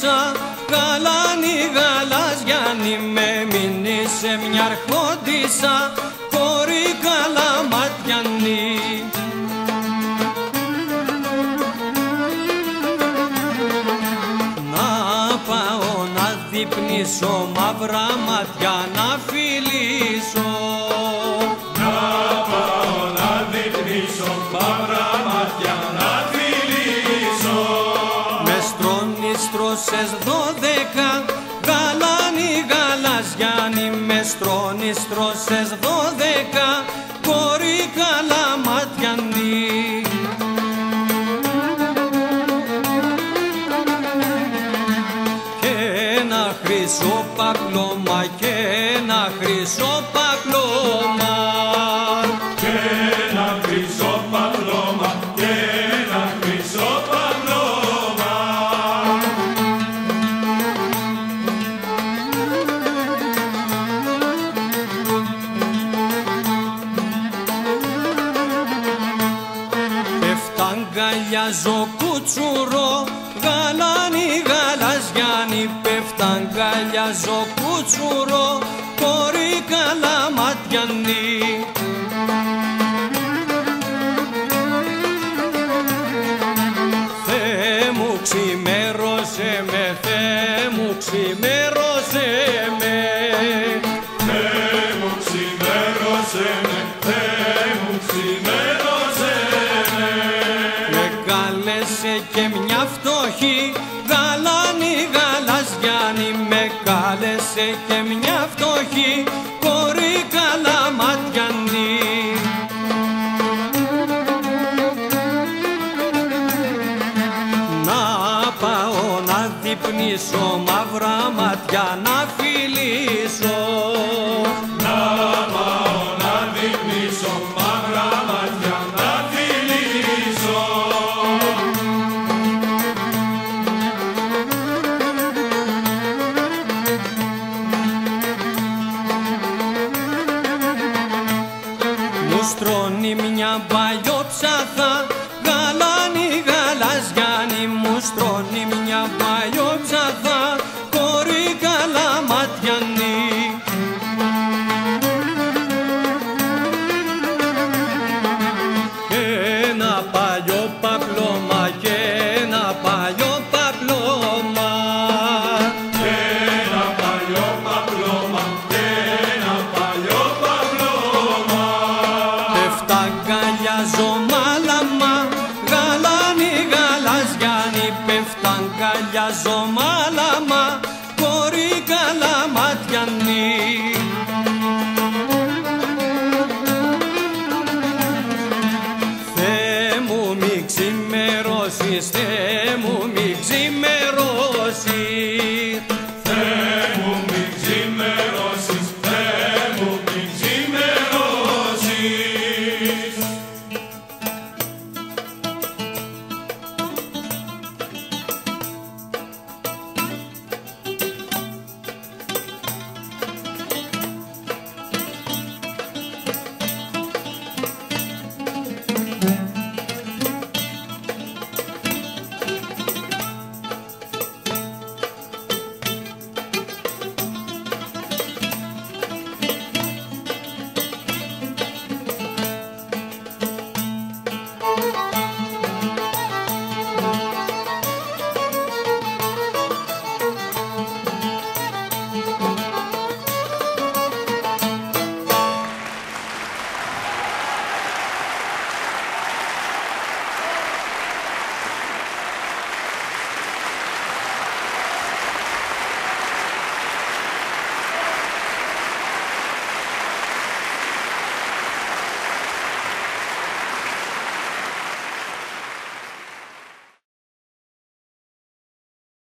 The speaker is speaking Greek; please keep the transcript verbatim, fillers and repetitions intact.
αρχόντισσα, γαλάνη γαλαζιάνη, με μείνει σε μια αρχόντισσα, κόρη καλαματιανή. Να πάω να δείπνησω, μαύρα μάτια να φιλήσω. Να πάω να δείπνησω, μαύρα μάτια να φιλήσω. Με στρώνεις στρώσες δώδεκα, γαλάνη γαλαζιάνη, με στρώνεις στρώσες δώδεκα, κόρη καλαματιανή. Και ένα χρυσό παπλώμα, και ένα χρυσό παπλώμα, και ένα χρυσό παπλώμα, και ένα χρυσό παπλώμα. Πέφταγκαλιάζω κουτσουρό, γαλάνη γαλαζιάνη, πέφταγκαλιάζω κουτσουρό, κόρη καλαματιανή. Θεέ μου ξημέρωσε με, Θεέ μου ξημέρωσε με, Θεέ μου ξημέρωσε με, Θεέ μου ξημέρωσε με. με κάλεσε και μια φτωχή, γαλάνη γαλαζιάνη, με κάλεσε και μια φτωχή, κόρη καλαματιανή. Να πάω να δείπνησω, μαύρα μάτια να φιλήσω. Να πάω να δείπνησω, μαύρα μάτια να φιλήσω. Μου στρώνει μια παλιόψαθα, γαλάνη γαλαζιάνη, μου στρώνει μια παλιόψαθα, κόρη καλαματιανή. Και ένα παλιό παπλώμα, και ένα παλιό παπλώμα, Και ένα παλιό παπλώμα, και ένα παλιό παπλώμα. πέφταγκαλιάζω μάλαμα, γαλάνη γαλαζιάνη, πέφταγκαλιάζω